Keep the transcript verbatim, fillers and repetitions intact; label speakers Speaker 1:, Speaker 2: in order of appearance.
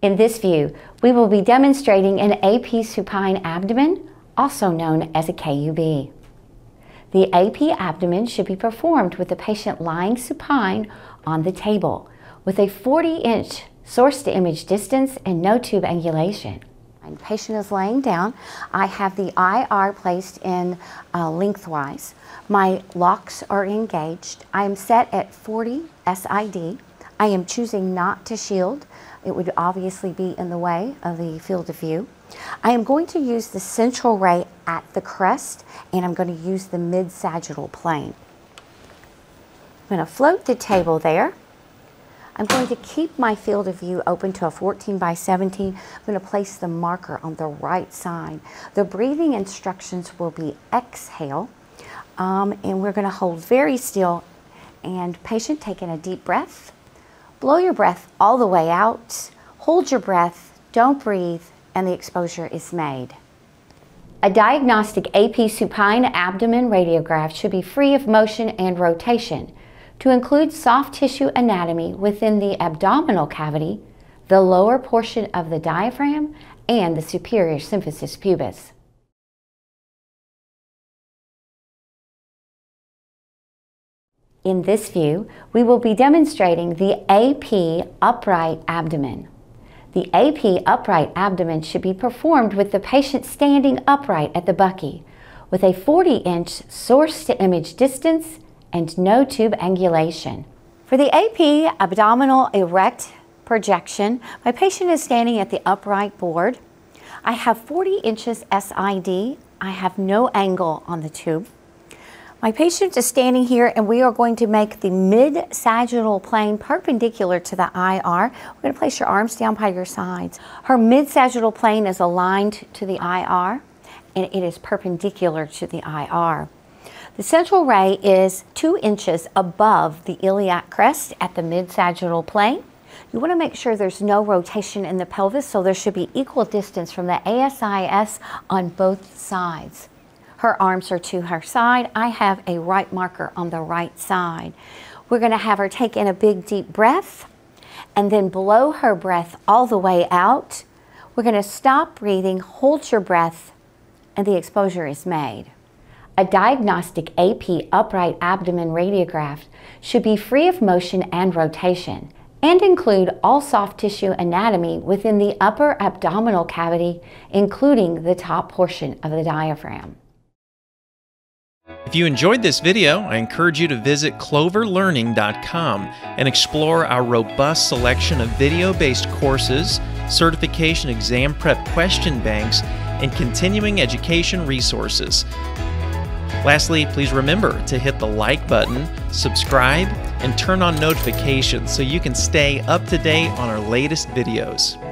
Speaker 1: In this view, we will be demonstrating an A P supine abdomen, also known as a K U B. The A P abdomen should be performed with the patient lying supine on the table with a forty inch source to image distance and no tube angulation. The patient is laying down. I have the I R placed in uh, lengthwise. My locks are engaged. I am set at forty S I D. I am choosing not to shield. It would obviously be in the way of the field of view. I am going to use the central ray at the crest, and I'm going to use the mid-sagittal plane. I'm going to float the table there. I'm going to keep my field of view open to a fourteen by seventeen. I'm going to place the marker on the right side. The breathing instructions will be exhale, um, and we're going to hold very still. And patient, taking a deep breath. Blow your breath all the way out. Hold your breath, don't breathe, and the exposure is made. A diagnostic A P supine abdomen radiograph should be free of motion and rotation to include soft tissue anatomy within the abdominal cavity, the lower portion of the diaphragm, and the superior symphysis pubis. In this view, we will be demonstrating the A P upright abdomen. The A P upright abdomen should be performed with the patient standing upright at the bucky with a forty inch source to image distance and no tube angulation. For the A P abdominal erect projection, my patient is standing at the upright board. I have forty inches S I D. I have no angle on the tube. My patient is standing here, and we are going to make the mid-sagittal plane perpendicular to the I R. We're going to place your arms down by your sides. Her mid-sagittal plane is aligned to the I R, and it is perpendicular to the I R. The central ray is two inches above the iliac crest at the mid-sagittal plane. You want to make sure there's no rotation in the pelvis, so there should be equal distance from the A S I S on both sides. Her arms are to her side. I have a right marker on the right side. We're going to have her take in a big deep breath and then blow her breath all the way out. We're going to stop breathing, hold your breath, and the exposure is made. A diagnostic A P upright abdomen radiograph should be free of motion and rotation and include all soft tissue anatomy within the upper abdominal cavity, including the top portion of the diaphragm.
Speaker 2: If you enjoyed this video, I encourage you to visit clover learning dot com and explore our robust selection of video-based courses, certification exam prep question banks, and continuing education resources. Lastly, please remember to hit the like button, subscribe, and turn on notifications so you can stay up to date on our latest videos.